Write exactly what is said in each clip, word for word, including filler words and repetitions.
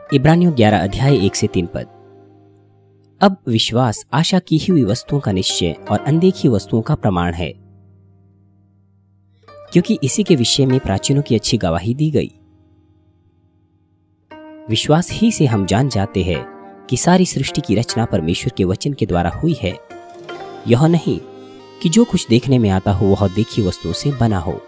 इब्रानियों ग्यारह अध्याय एक से तीन पद। अब विश्वास आशा की हुई वस्तुओं का निश्चय और अनदेखी वस्तुओं का प्रमाण है, क्योंकि इसी के विषय में प्राचीनों की अच्छी गवाही दी गई। विश्वास ही से हम जान जाते हैं कि सारी सृष्टि की रचना परमेश्वर के वचन के द्वारा हुई है, यह नहीं कि जो कुछ देखने में आता हो वह देखी वस्तुओं से बना हो।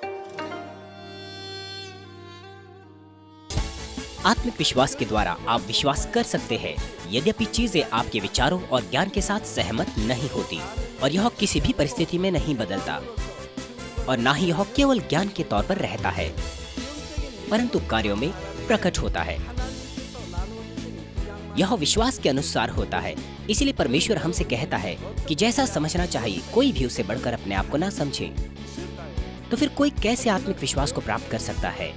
आत्मिक विश्वास के द्वारा आप विश्वास कर सकते हैं, यद्यपि चीजें आपके विचारों और ज्ञान के साथ सहमत नहीं होती, और यह किसी भी परिस्थिति में नहीं बदलता, और ना ही यह केवल ज्ञान के तौर पर रहता है, परंतु कार्यों में प्रकट होता है। यह विश्वास के अनुसार होता है। इसीलिए परमेश्वर हमसे कहता है कि जैसा समझना चाहिए कोई भी उसे बढ़कर अपने आप को ना समझे। तो फिर कोई कैसे आत्मिक विश्वास को प्राप्त कर सकता है?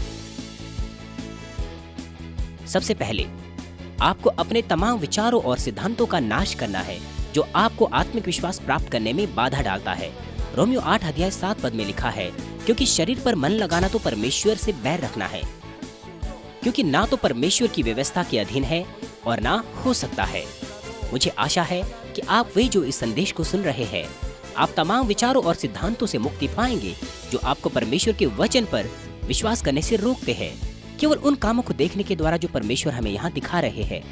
सबसे पहले आपको अपने तमाम विचारों और सिद्धांतों का नाश करना है जो आपको आत्मिक विश्वास प्राप्त करने में बाधा डालता है। रोमियो आठ अध्याय सात पद में लिखा है, क्योंकि शरीर पर मन लगाना तो परमेश्वर से बैर रखना है, क्योंकि ना तो परमेश्वर की व्यवस्था के अधीन है और ना हो सकता है। मुझे आशा है कि आप वे जो इस संदेश को सुन रहे हैं, आप तमाम विचारों और सिद्धांतों से मुक्ति पाएंगे जो आपको परमेश्वर के वचन पर विश्वास करने से रोकते हैं, केवल उन कामों को देखने के द्वारा जो परमेश्वर हमें यहाँ दिखा रहे हैं।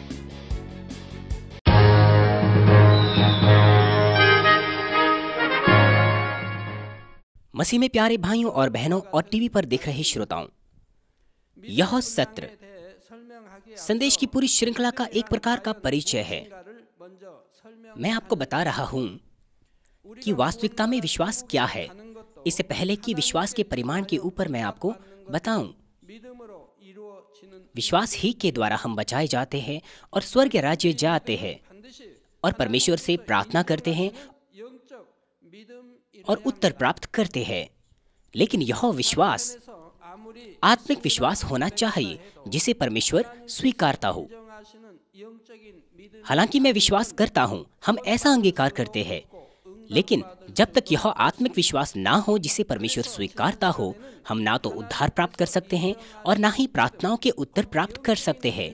मसीह में प्यारे भाइयों और बहनों और टीवी पर देख रहे श्रोताओं, यह सत्र संदेश की पूरी श्रृंखला का एक प्रकार का परिचय है। मैं आपको बता रहा हूं कि वास्तविकता में विश्वास क्या है, इससे पहले कि विश्वास के परिमाण के ऊपर मैं आपको बताऊं। विश्वास ही के द्वारा हम बचाए जाते हैं और स्वर्ग राज्य जाते हैं और परमेश्वर से प्रार्थना करते हैं और उत्तर प्राप्त करते हैं। लेकिन यह विश्वास आत्मिक विश्वास होना चाहिए जिसे परमेश्वर स्वीकारता हो। हालांकि मैं विश्वास करता हूं, हम ऐसा अंगीकार करते हैं, लेकिन जब तक यह आत्मिक विश्वास ना हो जिसे परमेश्वर स्वीकारता हो, हम ना तो उद्धार प्राप्त कर सकते हैं और ना ही प्रार्थनाओं के उत्तर प्राप्त कर सकते हैं।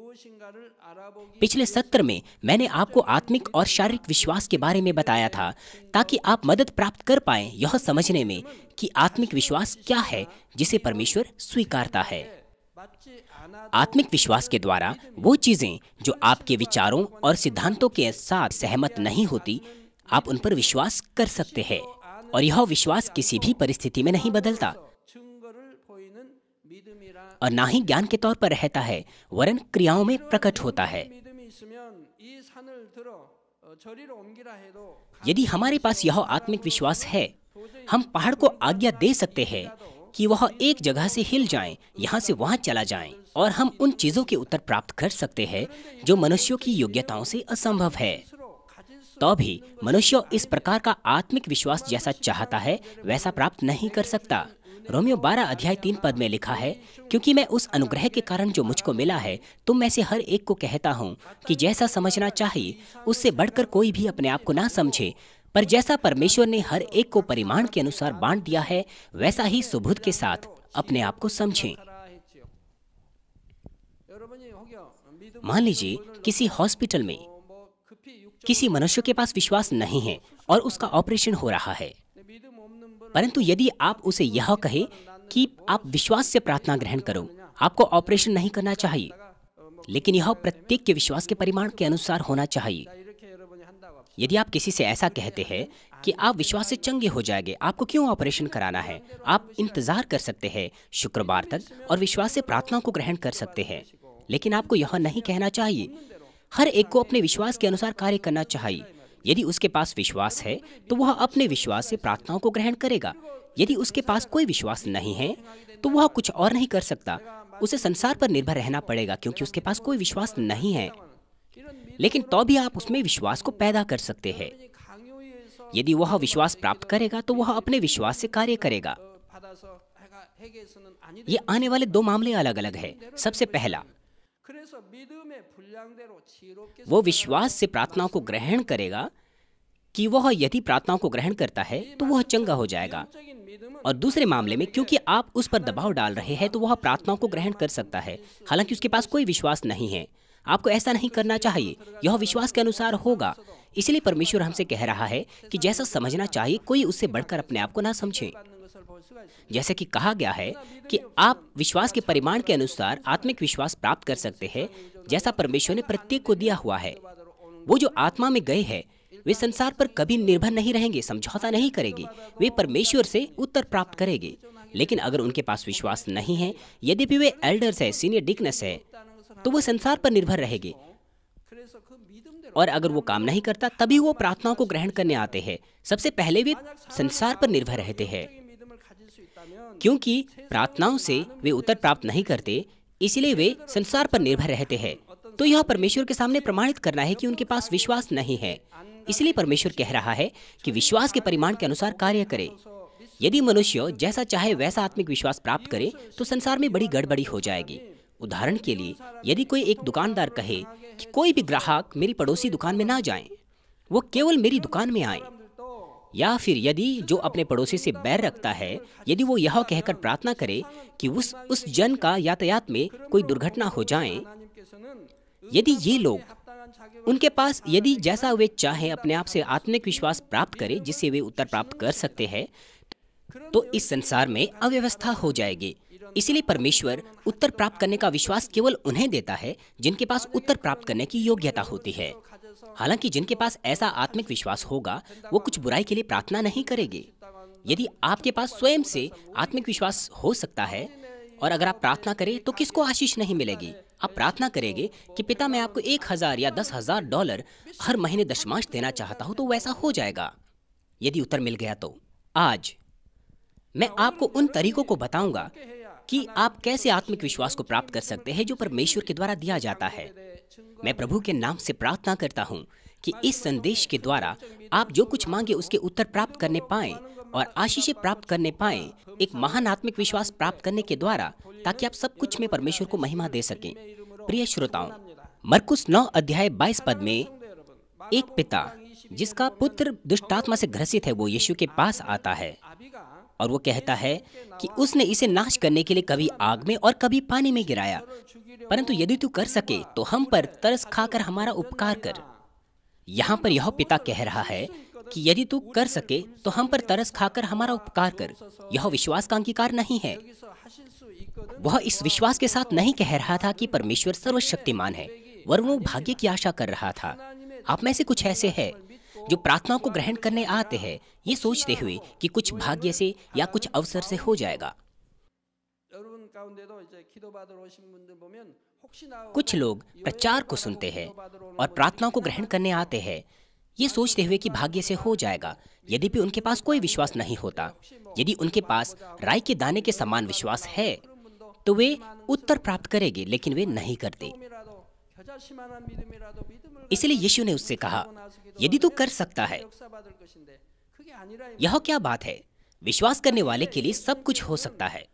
पिछले सत्र में मैंने आपको आत्मिक और शारीरिक विश्वास के बारे में बताया था, ताकि आप मदद प्राप्त कर पाएं यह समझने में कि आत्मिक विश्वास क्या है जिसे परमेश्वर स्वीकारता है। आत्मिक विश्वास के द्वारा वो चीजें जो आपके विचारों और सिद्धांतों के साथ सहमत नहीं होती, आप उन पर विश्वास कर सकते हैं, और यह विश्वास किसी भी परिस्थिति में नहीं बदलता और ना ही ज्ञान के तौर पर रहता है, वरन क्रियाओं में प्रकट होता है। यदि हमारे पास यह आत्मिक विश्वास है, हम पहाड़ को आज्ञा दे सकते हैं कि वह एक जगह से हिल जाएं, यहाँ से वहाँ चला जाएं, और हम उन चीजों के उत्तर प्राप्त कर सकते हैं जो मनुष्यों की योग्यताओं से असंभव है। तो भी मनुष्य इस प्रकार का आत्मिक विश्वास जैसा चाहता है वैसा प्राप्त नहीं कर सकता। रोमियो बारह अध्याय तीन पद में लिखा है, क्योंकि मैं उस अनुग्रह के कारण जो मुझको मिला है तुम में से हर एक को कहता हूँ कि जैसा समझना चाहिए उससे बढ़कर कोई भी अपने आप को ना समझे, पर जैसा परमेश्वर ने हर एक को परिमाण के अनुसार बांट दिया है वैसा ही सुबुद्ध के साथ अपने आप को समझें। मान लीजिए किसी हॉस्पिटल में किसी मनुष्य के पास विश्वास नहीं है और उसका ऑपरेशन हो रहा है, परंतु यदि आप उसे यह कहे कि आप विश्वास से प्रार्थना ग्रहण करो, आपको ऑपरेशन नहीं करना चाहिए, लेकिन यह प्रत्येक के विश्वास के परिमाण के अनुसार होना चाहिए। यदि आप किसी से ऐसा कहते हैं कि आप विश्वास से चंगे हो जाएंगे, आपको क्यों ऑपरेशन कराना है, आप इंतजार कर सकते हैं शुक्रवार तक और विश्वास से प्रार्थनाओं को ग्रहण कर सकते हैं, लेकिन आपको यह नहीं कहना चाहिए। हर एक को अपने विश्वास के अनुसार कार्य करना चाहिए। यदि उसके पास विश्वास है तो वह अपने विश्वास से प्रार्थनाओं को ग्रहण करेगा। यदि उसके पास कोई विश्वास नहीं है तो वह कुछ और नहीं कर सकता, उसे संसार पर निर्भर रहना पड़ेगा, क्योंकि उसके पास कोई विश्वास नहीं है। लेकिन तो भी आप उसमें विश्वास को पैदा कर सकते हैं। यदि वह विश्वास प्राप्त करेगा तो वह अपने विश्वास से कार्य करेगा। ये आने वाले दो मामले अलग अलग है। सबसे पहला, वो विश्वास से प्रार्थनाओं को ग्रहण करेगा कि वह यदि प्रार्थनाओं को ग्रहण करता है तो वह चंगा हो जाएगा, और दूसरे मामले में क्योंकि आप उस पर दबाव डाल रहे हैं तो वह प्रार्थनाओं को ग्रहण कर सकता है, हालांकि उसके पास कोई विश्वास नहीं है। आपको ऐसा नहीं करना चाहिए, यह विश्वास के अनुसार होगा। इसलिए परमेश्वर हमसे कह रहा है कि जैसा समझना चाहिए कोई उससे बढ़कर अपने आप को ना समझे। जैसे कि कहा गया है कि आप विश्वास के परिमाण के अनुसार आत्मिक विश्वास प्राप्त कर सकते हैं, जैसा परमेश्वर ने प्रत्येक को दिया हुआ है। वो जो आत्मा में गए हैं वे संसार पर कभी निर्भर नहीं रहेंगे, समझौता नहीं करेंगे, वे परमेश्वर से उत्तर प्राप्त करेंगे। लेकिन अगर उनके पास विश्वास नहीं है, यद्यपि वे एल्डर्स है, सीनियर डिकनेस है, तो वो संसार पर निर्भर रहेंगे। और अगर वो काम नहीं करता तभी वो प्रार्थनाओं को ग्रहण करने आते हैं। सबसे पहले वे संसार पर निर्भर रहते हैं, क्योंकि प्रार्थनाओं से वे उत्तर प्राप्त नहीं करते, इसलिए वे संसार पर निर्भर रहते हैं। तो यह परमेश्वर के सामने प्रमाणित करना है कि उनके पास विश्वास नहीं है। इसलिए परमेश्वर कह रहा है कि विश्वास के परिमाण के अनुसार कार्य करे। यदि मनुष्य जैसा चाहे वैसा आत्मिक विश्वास प्राप्त करे तो संसार में बड़ी गड़बड़ी हो जाएगी। उदाहरण के लिए, यदि कोई एक दुकानदार कहे कि कोई भी ग्राहक मेरी पड़ोसी दुकान में ना जाए, वो केवल मेरी दुकान में आए, या फिर यदि जो अपने पड़ोसी से बैर रखता है, यदि वो यह कहकर प्रार्थना करे कि उस उस जन का यातायात में कोई दुर्घटना हो जाए, यदि ये लोग उनके पास यदि जैसा वे चाहे अपने आप से आत्मिक विश्वास प्राप्त करें जिससे वे उत्तर प्राप्त कर सकते हैं, तो इस संसार में अव्यवस्था हो जाएगी। इसलिए परमेश्वर उत्तर प्राप्त करने का विश्वास केवल उन्हें देता है जिनके पास उत्तर प्राप्त करने की योग्यता होती है। हालांकि जिनके पास ऐसा आत्मिक विश्वास होगा वो कुछ बुराई के लिए प्रार्थना नहीं करेंगे। यदि आपके पास स्वयं से आत्मिक विश्वास हो सकता है और अगर आप प्रार्थना करें तो किसको आशीष नहीं मिलेगी? आप प्रार्थना करेंगे कि पिता मैं आपको एक हजार या दस हजार डॉलर हर महीने दशमांश देना चाहता हूं, तो वैसा हो जाएगा। यदि उत्तर मिल गया तो आज मैं आपको उन तरीकों को बताऊंगा कि आप कैसे आत्मिक विश्वास को प्राप्त कर सकते हैं जो परमेश्वर के द्वारा दिया जाता है। मैं प्रभु के नाम से प्रार्थना करता हूं कि इस संदेश के द्वारा आप जो कुछ मांगे उसके उत्तर प्राप्त करने पाएं और आशीषें प्राप्त करने पाएं, एक महान आत्मिक विश्वास प्राप्त करने के द्वारा, ताकि आप सब कुछ में परमेश्वर को महिमा दे सकें। प्रिय श्रोताओं, मरकुस नौ अध्याय बाईस पद में एक पिता जिसका पुत्र दुष्टात्मा से ग्रसित है वो यीशु के पास आता है और वो कहता है कि उसने इसे नाश करने के लिए कभी आग में और कभी पानी में गिराया, परंतु यदि तू कर सके तो हम पर तरस खाकर हमारा उपकार कर। यहाँ पर यह पिता कह रहा है कि यदि तू कर सके तो हम पर तरस खाकर हमारा उपकार कर। यह विश्वास का अंगीकार नहीं है। वह इस विश्वास के साथ नहीं कह रहा था कि परमेश्वर सर्वशक्तिमान है, वरन वो भाग्य की आशा कर रहा था। आप में से कुछ ऐसे हैं जो प्रार्थनाओं को ग्रहण करने आते हैं ये सोचते हुए कि कुछ भाग्य से या कुछ अवसर से हो जाएगा। कुछ लोग प्रचार को सुनते हैं और प्रार्थनाओं को ग्रहण करने आते हैं ये सोचते हुए कि भाग्य से हो जाएगा, यद्यपि उनके पास कोई विश्वास नहीं होता। यदि उनके पास राई के दाने के समान विश्वास है तो वे उत्तर प्राप्त करेंगे, लेकिन वे नहीं करते। इसलिए यीशु ने उससे कहा, यदि तू कर सकता है। यह क्या बात है? विश्वास करने वाले के लिए सब कुछ हो सकता है।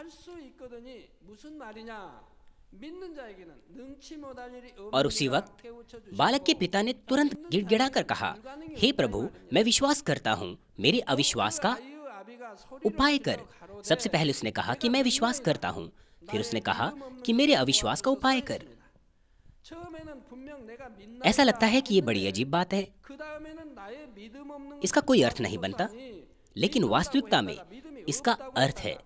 और उसी वक्त बालक के पिता ने तुरंत गिड़गिड़ा कर कहा, हे प्रभु, मैं विश्वास करता हूँ, मेरे अविश्वास का उपाय कर। सबसे पहले उसने कहा कि मैं विश्वास करता हूँ, फिर उसने कहा कि मेरे अविश्वास का उपाय कर। ऐसा लगता है कि ये बड़ी अजीब बात है, इसका कोई अर्थ नहीं बनता, लेकिन वास्तविकता में इसका अर्थ है।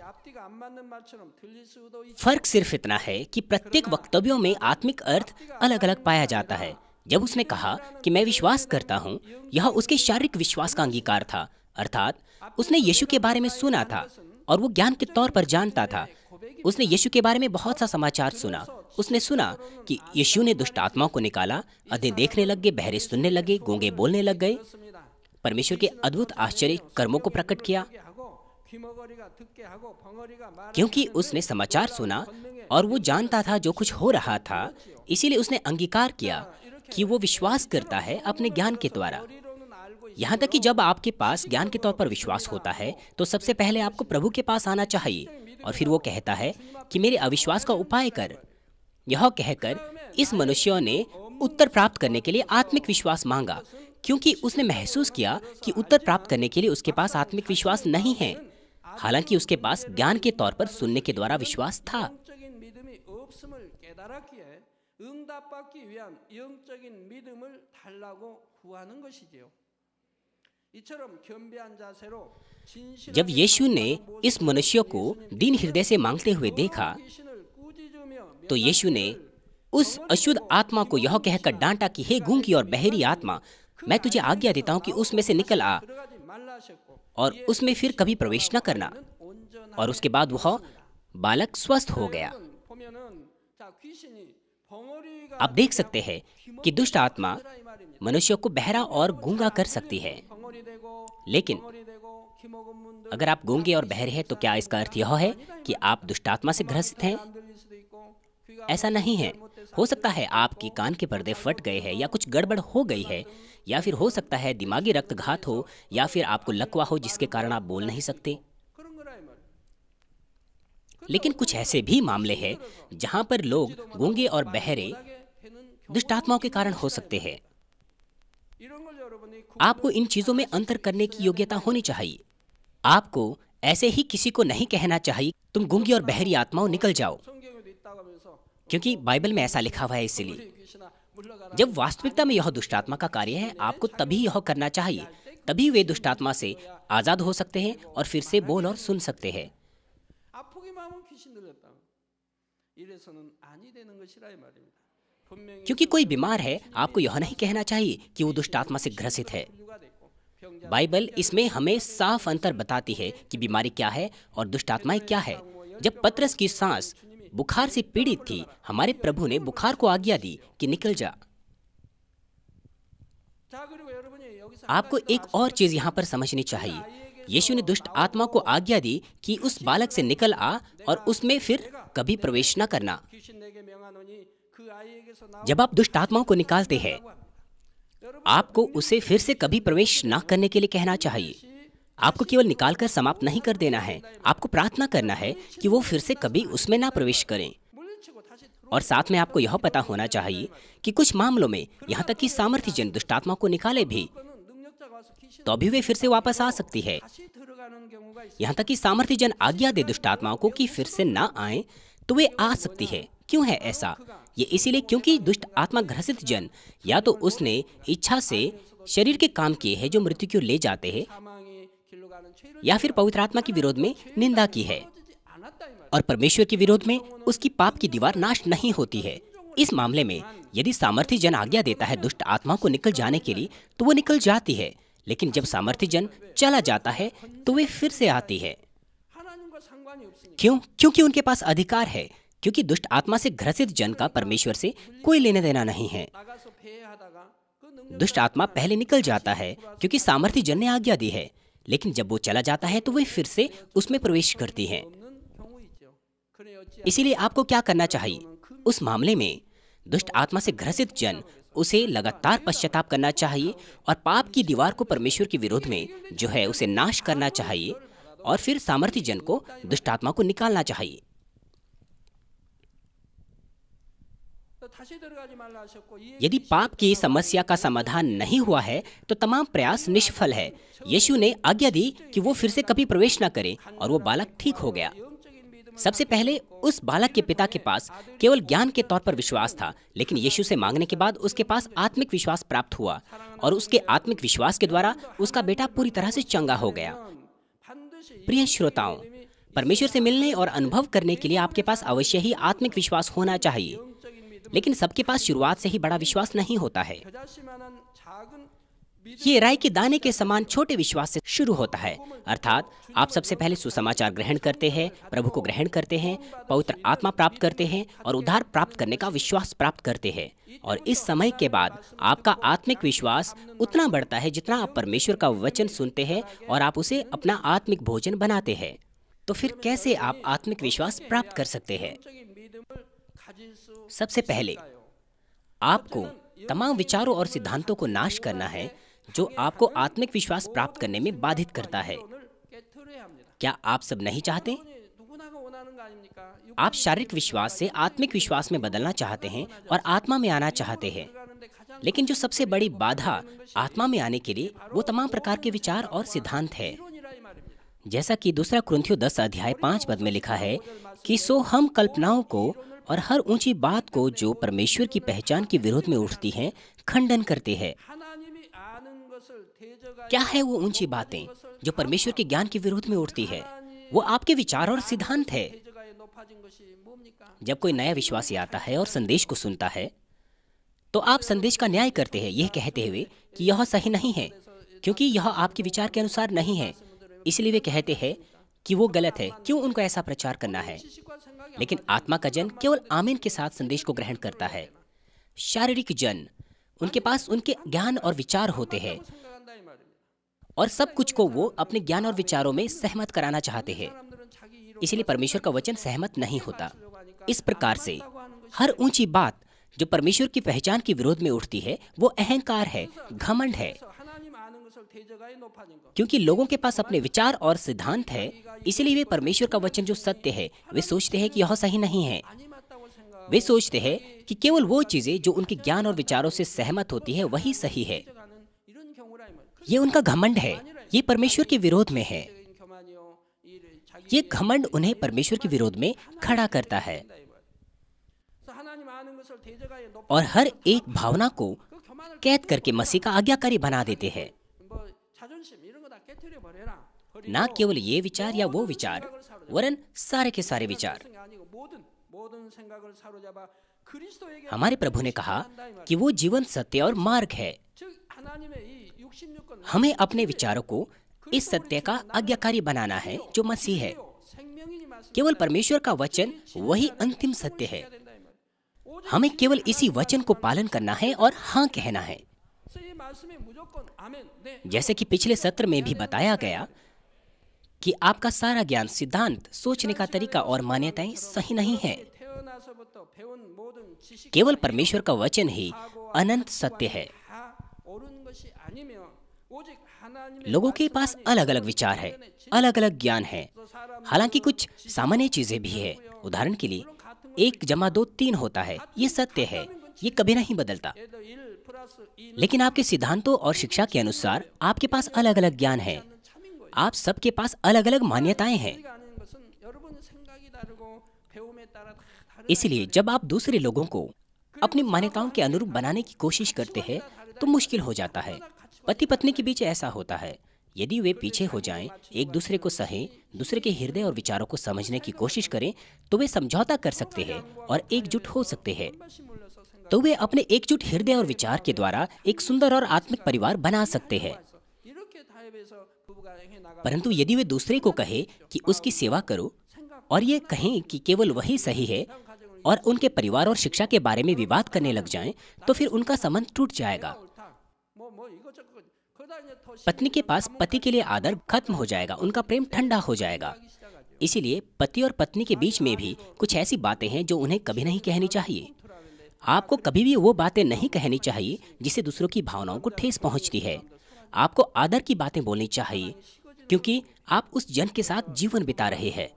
फर्क सिर्फ इतना है कि प्रत्येक वक्तव्यों में आत्मिक अर्थ अलग अलग पाया जाता है। जब उसने कहा कि मैं विश्वास करता हूँ, यह उसके शारीरिक विश्वास का अंगीकार था, अर्थात उसने यीशु के बारे में सुना था और वो ज्ञान के तौर पर जानता था। उसने यीशु के बारे में बहुत सा समाचार सुना। उसने सुना कि यीशु ने दुष्ट आत्माओं को निकाला, अंधे देखने लग गए, बहरे सुनने लगे, गूंगे बोलने लग गए, परमेश्वर के अद्भुत आश्चर्य कर्मों को प्रकट किया। क्योंकि उसने समाचार सुना और वो जानता था जो कुछ हो रहा था, इसीलिए उसने अंगीकार किया कि वो विश्वास करता है अपने ज्ञान के द्वारा। यहाँ तक कि जब आपके पास ज्ञान के तौर पर विश्वास होता है तो सबसे पहले आपको प्रभु के पास आना चाहिए और फिर वो कहता है कि मेरे अविश्वास का उपाय कर। यह कहकर इस मनुष्य ने उत्तर प्राप्त करने के लिए आत्मिक विश्वास मांगा क्योंकि उसने महसूस किया कि उत्तर प्राप्त करने के लिए उसके पास आत्मिक विश्वास नहीं है, हालांकि उसके पास ज्ञान के तौर पर सुनने के द्वारा विश्वास था। जब यीशु ने इस मनुष्य को दीन हृदय से मांगते हुए देखा, तो यीशु ने उस अशुद्ध आत्मा को यह कहकर डांटा कि हे गूंगी और बहरी आत्मा, मैं तुझे आज्ञा देता हूं कि उसमें से निकल आ और उसमें फिर कभी प्रवेश न करना। और उसके बाद वह बालक स्वस्थ हो गया। आप देख सकते हैं कि दुष्ट आत्मा मनुष्य को बहरा और गूंगा कर सकती है। लेकिन अगर आप गूंगे और बहरे हैं तो क्या इसका अर्थ यह है कि आप दुष्ट आत्मा से ग्रसित हैं? ऐसा नहीं है। हो सकता है आपके कान के पर्दे फट गए हैं या कुछ गड़बड़ हो गई है, या फिर हो सकता है दिमागी रक्तघात हो, या फिर आपको लकवा हो जिसके कारण आप बोल नहीं सकते। लेकिन कुछ ऐसे भी मामले हैं जहां पर लोग गूंगे और बहरे दुष्ट आत्माओं के कारण हो सकते हैं। आपको इन चीजों में अंतर करने की योग्यता होनी चाहिए। आपको ऐसे ही किसी को नहीं कहना चाहिए तुम गूंगी और बहरी आत्माओं निकल जाओ, क्योंकि बाइबल में ऐसा लिखा हुआ है। इसलिए जब वास्तविकता में यह दुष्ट आत्मा का कार्य है, आपको तभी यह करना चाहिए, तभी वे दुष्ट आत्मा से आजाद हो सकते हैं और फिर से बोल और सुन सकते हैं। क्योंकि कोई बीमार है, आपको यह नहीं कहना चाहिए कि वो दुष्ट आत्मा से ग्रसित है। बाइबल इसमें हमें साफ अंतर बताती है कि बीमारी क्या है और दुष्ट आत्माएं क्या है। जब पतरस की सांस बुखार से पीड़ित थी, हमारे प्रभु ने बुखार को आज्ञा दी कि निकल जा। आपको एक और चीज यहाँ पर समझनी चाहिए। यीशु ने दुष्ट आत्मा को आज्ञा दी कि उस बालक से निकल आ और उसमें फिर कभी प्रवेश न करना। जब आप दुष्ट आत्माओं को निकालते हैं, आपको उसे फिर से कभी प्रवेश न करने के लिए कहना चाहिए। आपको केवल निकालकर समाप्त नहीं कर देना है, आपको प्रार्थना करना है कि वो फिर से कभी उसमें ना प्रवेश करें। और साथ में आपको यह पता होना चाहिए कि कुछ मामलों में यहाँ तक कि सामर्थ्यजन दुष्ट आत्मा को निकाले भी तो अभी वे फिर से वापस आ सकती है। यहाँ तक कि सामर्थ्यजन आज्ञा दे दुष्ट आत्माओं को कि फिर से ना आए तो वे आ सकती है। क्यों है ऐसा? ये इसीलिए क्योंकि दुष्ट आत्मा ग्रसित जन या तो उसने इच्छा से शरीर के काम किए हैं जो मृत्यु की ओर ले जाते हैं, या फिर पवित्र आत्मा के विरोध में निंदा की है और परमेश्वर के विरोध में उसकी पाप की दीवार नाश नहीं होती है। इस मामले में यदि सामर्थ्य जन आज्ञा देता है दुष्ट आत्मा को निकल जाने के लिए तो वो निकल जाती है, लेकिन जब सामर्थ्य जन चला जाता है तो वे फिर से आती है। क्यों? क्योंकि उनके पास अधिकार है, क्योंकि दुष्ट आत्मा से ग्रसित जन का परमेश्वर से कोई लेना देना नहीं है। दुष्ट आत्मा पहले निकल जाता है क्योंकि सामर्थ्य जन ने आज्ञा दी है, लेकिन जब वो चला जाता है तो वे फिर से उसमें प्रवेश करती हैं। इसीलिए आपको क्या करना चाहिए? उस मामले में दुष्ट आत्मा से ग्रसित जन उसे लगातार पश्चाताप करना चाहिए और पाप की दीवार को परमेश्वर के विरोध में जो है उसे नाश करना चाहिए, और फिर सामर्थ्य जन को दुष्ट आत्मा को निकालना चाहिए। यदि पाप की समस्या का समाधान नहीं हुआ है तो तमाम प्रयास निष्फल है। यीशु ने आज्ञा दी कि वो फिर से कभी प्रवेश न करे और वो बालक ठीक हो गया। सबसे पहले उस बालक के पिता के पास केवल ज्ञान के तौर पर विश्वास था, लेकिन यीशु से मांगने के बाद उसके पास आत्मिक विश्वास प्राप्त हुआ और उसके आत्मिक विश्वास के द्वारा उसका बेटा पूरी तरह से चंगा हो गया। प्रिय श्रोताओं, परमेश्वर से मिलने और अनुभव करने के लिए आपके पास अवश्य ही आत्मिक विश्वास होना चाहिए, लेकिन सबके पास शुरुआत से ही बड़ा विश्वास नहीं होता है। ये राई के दाने के समान छोटे विश्वास से शुरू होता है, अर्थात आप सबसे पहले सुसमाचार ग्रहण करते हैं, प्रभु को ग्रहण करते हैं, पवित्र आत्मा प्राप्त करते हैं और उद्धार प्राप्त करने का विश्वास प्राप्त करते हैं। और इस समय के बाद आपका आत्मिक विश्वास उतना बढ़ता है जितना आप परमेश्वर का वचन सुनते हैं और आप उसे अपना आत्मिक भोजन बनाते हैं। तो फिर कैसे आप आत्मिक विश्वास प्राप्त कर सकते हैं? सबसे पहले आपको तमाम विचारों और सिद्धांतों को नाश करना है जो आपको आत्मिक विश्वास प्राप्त करने में बाधित करता है। क्या आप सब नहीं चाहते? आप शारीरिक विश्वास से आत्मिक विश्वास में बदलना चाहते हैं और आत्मा में आना चाहते हैं। लेकिन जो सबसे बड़ी बाधा आत्मा में आने के लिए वो तमाम प्रकार के विचार और सिद्धांत है। जैसा कि दूसरा कुरिन्थियों दस अध्याय पाँच पद में लिखा है कि सो हम कल्पनाओं को और हर ऊंची बात को जो परमेश्वर की पहचान के विरोध में उठती हैं खंडन करते हैं। क्या है वो ऊंची बातें जो परमेश्वर के ज्ञान के विरोध में उठती है? वो आपके विचार और सिद्धांत है। जब कोई नया विश्वासी आता है और संदेश को सुनता है तो आप संदेश का न्याय करते हैं, यह कहते हुए कि यह सही नहीं है क्योंकि यह आपके विचार के अनुसार नहीं है, इसलिए वे कहते हैं कि वो गलत है, क्यों उनको ऐसा प्रचार करना है। लेकिन आत्मा का जन केवल आमीन के साथ संदेश को ग्रहण करता है। शारीरिक जन, उनके पास उनके ज्ञान और विचार होते हैं और सब कुछ को वो अपने ज्ञान और विचारों में सहमत कराना चाहते हैं, इसलिए परमेश्वर का वचन सहमत नहीं होता। इस प्रकार से हर ऊंची बात जो परमेश्वर की पहचान के विरोध में उठती है वो अहंकार है, घमंड है। क्योंकि लोगों के पास अपने विचार और सिद्धांत है, इसलिए वे परमेश्वर का वचन जो सत्य है वे सोचते हैं कि यह सही नहीं है। वे सोचते हैं कि केवल वो चीजें जो उनके ज्ञान और विचारों से सहमत होती है वही सही है। ये उनका घमंड है, ये परमेश्वर के विरोध में है। ये घमंड उन्हें परमेश्वर के विरोध में खड़ा करता है और हर एक भावना को कैद करके मसीह का आज्ञाकारी बना देते हैं। ना केवल ये विचार या वो विचार, वरन सारे के सारे विचार। हमारे प्रभु ने कहा कि वो जीवन, सत्य और मार्ग है। हमें अपने विचारों को इस सत्य का आज्ञाकारी बनाना है जो मसीह है। केवल परमेश्वर का वचन वही अंतिम सत्य है। हमें केवल इसी वचन को पालन करना है और हाँ कहना है। जैसे कि पिछले सत्र में भी बताया गया कि आपका सारा ज्ञान, सिद्धांत, सोचने का तरीका और मान्यताएं सही नहीं है। केवल परमेश्वर का वचन ही अनंत सत्य है। लोगों के पास अलग अलग विचार है, अलग अलग ज्ञान है। हालांकि कुछ सामान्य चीजें भी है। उदाहरण के लिए एक जमा दो तीन होता है, ये सत्य है, ये कभी नहीं बदलता। लेकिन आपके सिद्धांतों और शिक्षा के अनुसार आपके पास अलग अलग ज्ञान है। आप सबके पास अलग अलग मान्यताएं हैं। इसलिए जब आप दूसरे लोगों को अपनी मान्यताओं के अनुरूप बनाने की कोशिश करते हैं तो मुश्किल हो जाता है। पति पत्नी के बीच ऐसा होता है। यदि वे पीछे हो जाएं, एक दूसरे को सहें, दूसरे के हृदय और विचारों को समझने की कोशिश करें तो वे समझौता कर सकते हैं और एकजुट हो सकते हैं। तो वे अपने एकजुट हृदय और विचार के द्वारा एक सुंदर और आत्मिक परिवार बना सकते हैं। परंतु यदि वे दूसरे को कहे कि उसकी सेवा करो और ये कहें कि केवल वही सही है और उनके परिवार और शिक्षा के बारे में विवाद करने लग जाएं, तो फिर उनका संबंध टूट जाएगा। पत्नी के पास पति के लिए आदर खत्म हो जाएगा, उनका प्रेम ठंडा हो जाएगा। इसीलिए पति और पत्नी के बीच में भी कुछ ऐसी बातें हैं जो उन्हें कभी नहीं कहनी चाहिए। आपको कभी भी वो बातें नहीं कहनी चाहिए जिससे दूसरों की भावनाओं को ठेस पहुंचती है। आपको आदर की बातें बोलनी चाहिए क्योंकि आप उस जन के साथ जीवन बिता रहे हैं।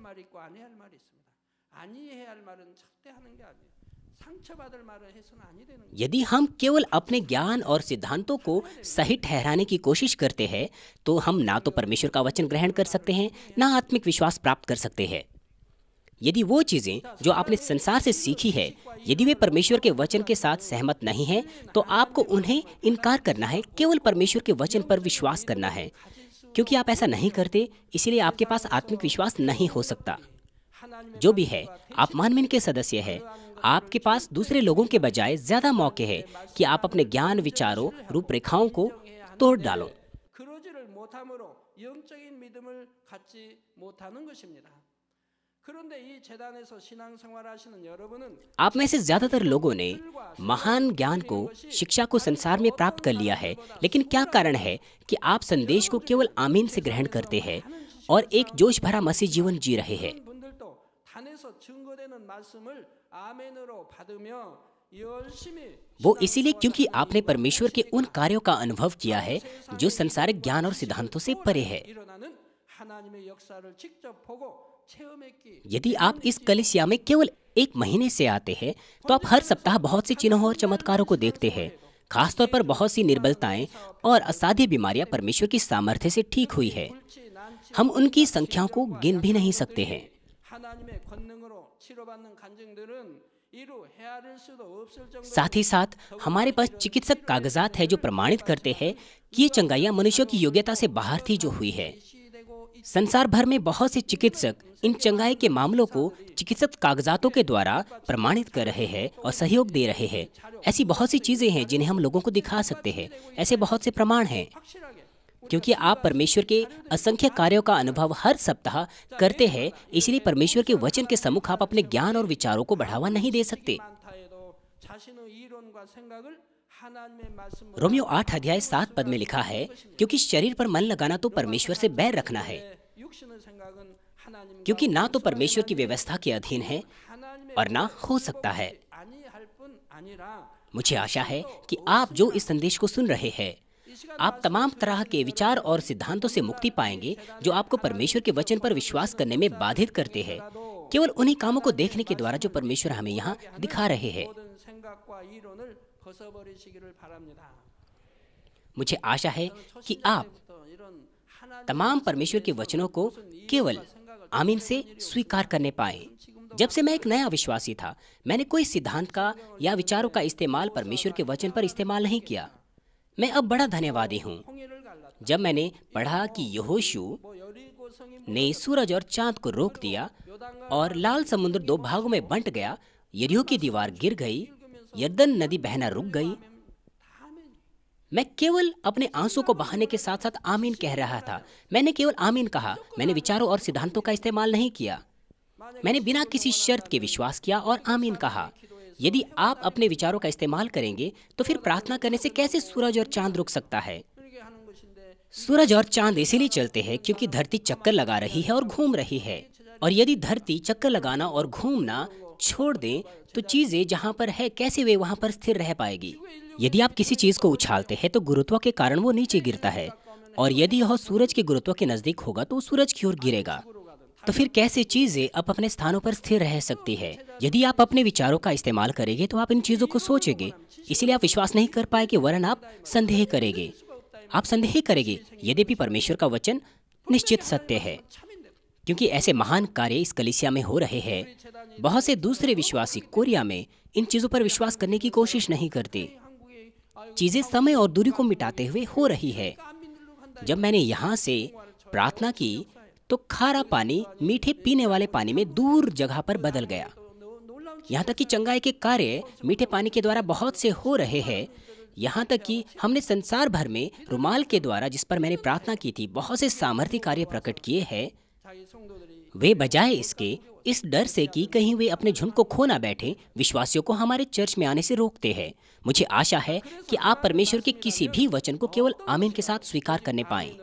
यदि हम केवल अपने ज्ञान और सिद्धांतों को सही ठहराने की कोशिश करते हैं तो हम ना तो परमेश्वर का वचन ग्रहण कर सकते हैं, ना आत्मिक विश्वास प्राप्त कर सकते हैं। यदि वो चीजें जो आपने संसार से सीखी है, यदि वे परमेश्वर के वचन के साथ सहमत नहीं हैं, तो आपको उन्हें इनकार करना है, केवल परमेश्वर के वचन पर विश्वास करना है। क्योंकि आप ऐसा नहीं करते, इसलिए आपके पास आत्मिक विश्वास नहीं हो सकता। जो भी है, आप मानमिन के सदस्य हैं। आपके पास दूसरे लोगों के बजाय ज्यादा मौके हैं कि आप अपने ज्ञान, विचारों, रूपरेखाओं को तोड़ डालो। आप में से ज्यादातर लोगों ने महान ज्ञान को, शिक्षा को संसार में प्राप्त कर लिया है, लेकिन क्या कारण है कि आप संदेश को केवल आमीन से ग्रहण करते हैं और एक जोश भरा मसीह जीवन जी रहे हैं? वो इसीलिए क्योंकि आपने परमेश्वर के उन कार्यों का अनुभव किया है जो संसारिक ज्ञान और सिद्धांतों से परे है। यदि आप इस कलीसिया में केवल एक महीने से आते हैं तो आप हर सप्ताह बहुत से चिन्हों और चमत्कारों को देखते हैं। खासतौर पर बहुत सी निर्बलताएं और असाध्य बीमारियां परमेश्वर की सामर्थ्य से ठीक हुई है। हम उनकी संख्याओं को गिन भी नहीं सकते हैं। साथ ही साथ हमारे पास चिकित्सक कागजात है जो प्रमाणित करते हैं कि ये चंगाइयां मनुष्यों की योग्यता से बाहर थी जो हुई है। संसार भर में बहुत से चिकित्सक इन चंगाई के मामलों को चिकित्सक कागजातों के द्वारा प्रमाणित कर रहे हैं और सहयोग दे रहे हैं। ऐसी बहुत सी चीजें हैं जिन्हें हम लोगों को दिखा सकते हैं। ऐसे बहुत से प्रमाण हैं, क्योंकि आप परमेश्वर के असंख्य कार्यों का अनुभव हर सप्ताह करते हैं, इसलिए परमेश्वर के वचन के सम्मुख आप अपने ज्ञान और विचारों को बढ़ावा नहीं दे सकते। रोमियो आठ अध्याय सात पद में लिखा है, क्योंकि शरीर पर मन लगाना तो परमेश्वर से बैर रखना है, क्योंकि ना तो परमेश्वर की व्यवस्था के अधीन है और ना हो सकता है। मुझे आशा है कि आप जो इस संदेश को सुन रहे हैं, आप तमाम तरह के विचार और सिद्धांतों से मुक्ति पाएंगे जो आपको परमेश्वर के वचन पर विश्वास करने में बाधित करते हैं, केवल उन्हीं कामों को देखने के द्वारा जो परमेश्वर हमें यहाँ दिखा रहे हैं। मुझे आशा है कि आप तमाम परमेश्वर के वचनों को केवल आमीन से स्वीकार करने पाए। जब से मैं एक नया विश्वासी था, मैंने कोई सिद्धांत का या विचारों का इस्तेमाल परमेश्वर के वचन पर इस्तेमाल नहीं किया। मैं अब बड़ा धन्यवादी हूँ जब मैंने पढ़ा कि यहोशू ने सूरज और चांद को रोक दिया और लाल समुद्र दो भागों में बंट गया, यरीहो की दीवार गिर गई, यरदन नदी बहना रुक गई। मैं केवल अपने आंसू को बहाने के साथ साथ आमीन कह रहा था। मैंने केवल आमीन कहा, मैंने विचारों और सिद्धांतों का इस्तेमाल नहीं किया। मैंने बिना किसी शर्त के विश्वास किया और आमीन कहा। यदि आप अपने विचारों का इस्तेमाल करेंगे तो फिर प्रार्थना करने से कैसे सूरज और चांद रुक सकता है? सूरज और चांद इसीलिए चलते हैं क्योंकि धरती चक्कर लगा रही है और घूम रही है, और यदि धरती चक्कर लगाना और घूमना छोड़ दें तो चीजें जहां पर है कैसे वे वहां पर स्थिर रह पाएगी। यदि आप किसी चीज को उछालते हैं तो गुरुत्व के कारण वो नीचे गिरता है, और यदि यह सूरज के गुरुत्व के नजदीक होगा तो सूरज की ओर गिरेगा। तो फिर कैसे चीजें अब अपने स्थानों पर स्थिर रह सकती है? यदि आप अपने विचारों का इस्तेमाल करेंगे तो आप इन चीजों को सोचेंगे, इसीलिए आप विश्वास नहीं कर पाएंगे, वरन आप संदेह करेंगे। आप संदेह करेंगे, यद्यपि परमेश्वर का वचन निश्चित सत्य है। क्योंकि ऐसे महान कार्य इस कलीसिया में हो रहे हैं, बहुत से दूसरे विश्वासी कोरिया में इन चीजों पर विश्वास करने की कोशिश नहीं करते। चीजें समय और दूरी को मिटाते हुए हो रही है। जब मैंने यहाँ से प्रार्थना की तो खारा पानी मीठे पीने वाले पानी में दूर जगह पर बदल गया। यहाँ तक कि चंगाई के कार्य मीठे पानी के द्वारा बहुत से हो रहे हैं। यहाँ तक कि हमने संसार भर में रुमाल के द्वारा, जिस पर मैंने प्रार्थना की थी, बहुत से सामर्थ्य कार्य प्रकट किए हैं। वे बजाय इसके इस डर से कि कहीं वे अपने झुंड को खो ना बैठे, विश्वासियों को हमारे चर्च में आने से रोकते हैं। मुझे आशा है कि आप परमेश्वर के किसी भी वचन को केवल आमीन के साथ स्वीकार करने पाएं।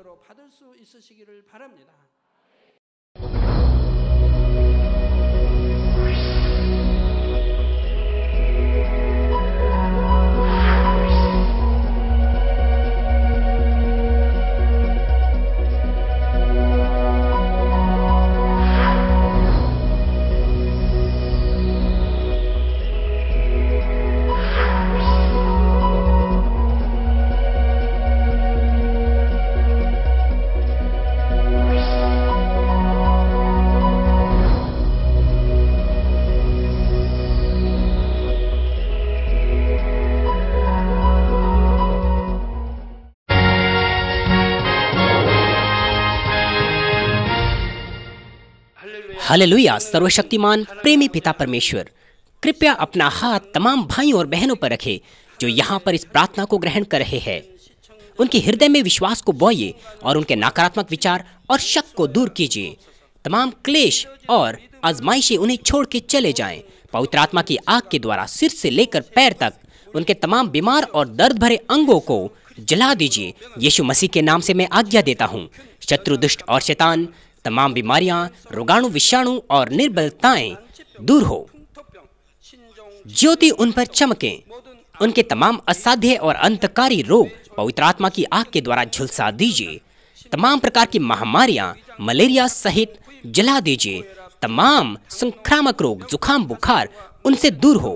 हालेलुया। सर्वशक्तिमान प्रेमी पिता परमेश्वर, कृपया अपना हाथ तमाम भाइयों और बहनों पर रखे जो यहाँ पर इस प्रार्थना को ग्रहण कर रहे हैं। उनके हृदय में विश्वास को बोइए और उनके नकारात्मक विचार और शक को दूर कीजिए। तमाम क्लेश और आजमाइशें उन्हें छोड़ के चले जाएं। पवित्र आत्मा की आग के द्वारा सिर से लेकर पैर तक उनके तमाम बीमार और दर्द भरे अंगों को जला दीजिए। यीशु मसीह के नाम से मैं आज्ञा देता हूँ, शत्रु, दुष्ट और शैतान, तमाम बीमारियां, रोगाणु, विषाणु और निर्बलताएं दूर हो। ज्योति उन पर चमके। उनके तमाम असाध्य और अंतकारी रोग पवित्र आत्मा की आग के द्वारा झुलसा दीजिए। तमाम प्रकार की महामारियां, मलेरिया सहित जला दीजिए। तमाम संक्रामक रोग, जुकाम, बुखार उनसे दूर हो।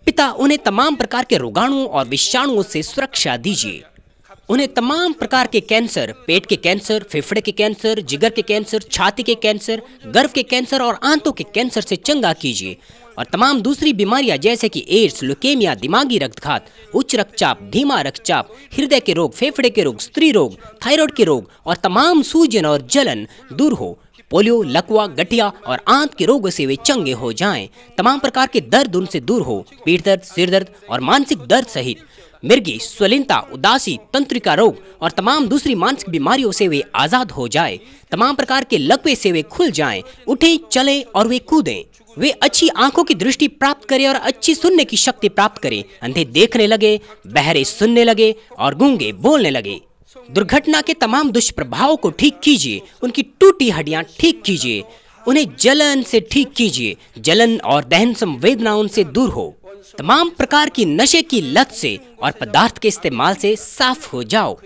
पिता उन्हें तमाम प्रकार के रोगाणुओं और विषाणुओं से सुरक्षा दीजिए। उन्हें तमाम प्रकार के कैंसर, पेट के कैंसर, फेफड़े के कैंसर, जिगर के कैंसर, छाती के कैंसर, गर्भ के कैंसर और आंतों के कैंसर से चंगा कीजिए। और तमाम दूसरी बीमारियां जैसे कि एड्स, ल्यूकेमिया, दिमागी रक्तघात, उच्च रक्तचाप, धीमा रक्तचाप, हृदय के रोग, फेफड़े के रोग, स्त्री रोग, थायराइड के रोग और तमाम सूजन और जलन दूर हो। पोलियो, लकवा, गठिया और आंत के रोगों से वे चंगे हो जाएं। तमाम प्रकार के दर्द उनसे दूर हो। पीठ दर्द, सिर दर्द और मानसिक दर्द सहित मिर्गी, स्वलीनता, उदासी, तंत्रिका रोग और तमाम दूसरी मानसिक बीमारियों से वे आजाद हो जाए। तमाम प्रकार के लकवे से वे खुल जाएं, उठें, चलें और वे कूदें। वे अच्छी आंखों की दृष्टि प्राप्त करें और अच्छी सुनने की शक्ति प्राप्त करें। अंधे देखने लगे, बहरे सुनने लगे और गूंगे बोलने लगे। दुर्घटना के तमाम दुष्प्रभावों को ठीक कीजिए। उनकी टूटी हड्डियां ठीक कीजिए। उन्हें जलन से ठीक कीजिए। जलन और दहन संवेदना उनसे दूर हो। तमाम प्रकार की नशे की लत से और पदार्थ के इस्तेमाल से साफ हो जाओ।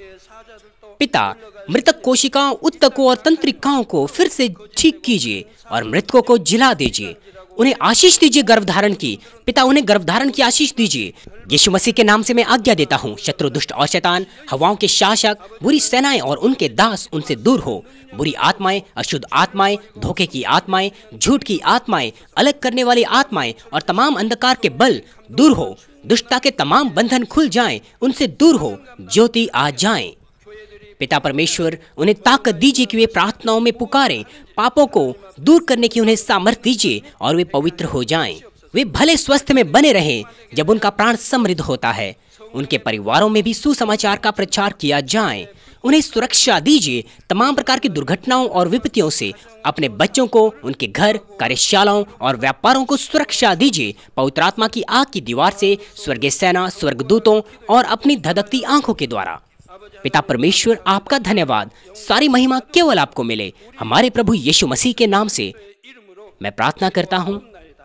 पिता, मृतक कोशिकाओं, उत्तकों और तंत्रिकाओं को फिर से ठीक कीजिए और मृतकों को जिला दीजिए। उन्हें आशीष दीजिए गर्भधारण की। पिता, उन्हें गर्भधारण की आशीष दीजिए। यीशु मसीह के नाम से मैं आज्ञा देता हूँ, शत्रु, दुष्ट और शैतान, हवाओं के शासक, बुरी सेनाएं और उनके दास उनसे दूर हो। बुरी आत्माएं, अशुद्ध आत्माएं, धोखे की आत्माएं, झूठ की आत्माएं, अलग करने वाली आत्माएं और तमाम अंधकार के बल दूर हो। दुष्टता के तमाम बंधन खुल जाएं, उनसे दूर हो, ज्योति आ जाएं। पिता परमेश्वर, उन्हें ताकत दीजिए कि वे प्रार्थनाओं में पुकारें। पापों को दूर करने की उन्हें सामर्थ्य दीजिए और वे पवित्र हो जाएं। वे भले स्वस्थ में बने रहें जब उनका प्राण समृद्ध होता है। उनके परिवारों में भी सुसमाचार का प्रचार किया जाए। उन्हें सुरक्षा दीजिए तमाम प्रकार की दुर्घटनाओं और विपत्तियों से। अपने बच्चों को, उनके घर, कार्यशालाओं और व्यापारों को सुरक्षा दीजिए। पवित्र आत्मा की आग की दीवार से, स्वर्गीय सेना, स्वर्गदूतों और अपनी धधकती आंखों के द्वारा। पिता परमेश्वर, आपका धन्यवाद। सारी महिमा केवल आपको मिले। हमारे प्रभु यीशु मसीह के नाम से मैं प्रार्थना करता हूँ,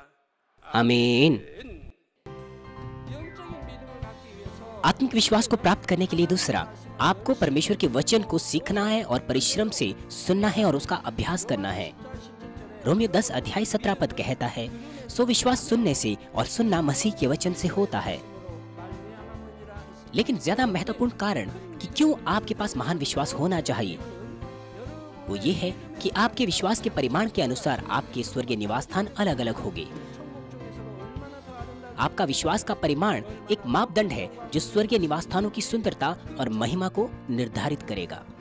आमीन। आत्मिक विश्वास को प्राप्त करने के लिए दूसरा, आपको परमेश्वर के वचन को सीखना है और परिश्रम से सुनना है और उसका अभ्यास करना है। रोमियो दस अध्याय सत्रह पद कहता है, सो विश्वास सुनने से और सुनना मसीह के वचन से होता है। लेकिन ज्यादा महत्वपूर्ण कारण कि क्यों आपके पास महान विश्वास होना चाहिए, वो ये है कि आपके विश्वास के परिमाण के अनुसार आपके स्वर्गीय निवास स्थान अलग अलग होंगे। आपका विश्वास का परिमाण एक मापदंड है जो स्वर्गीय निवास स्थानों की सुंदरता और महिमा को निर्धारित करेगा।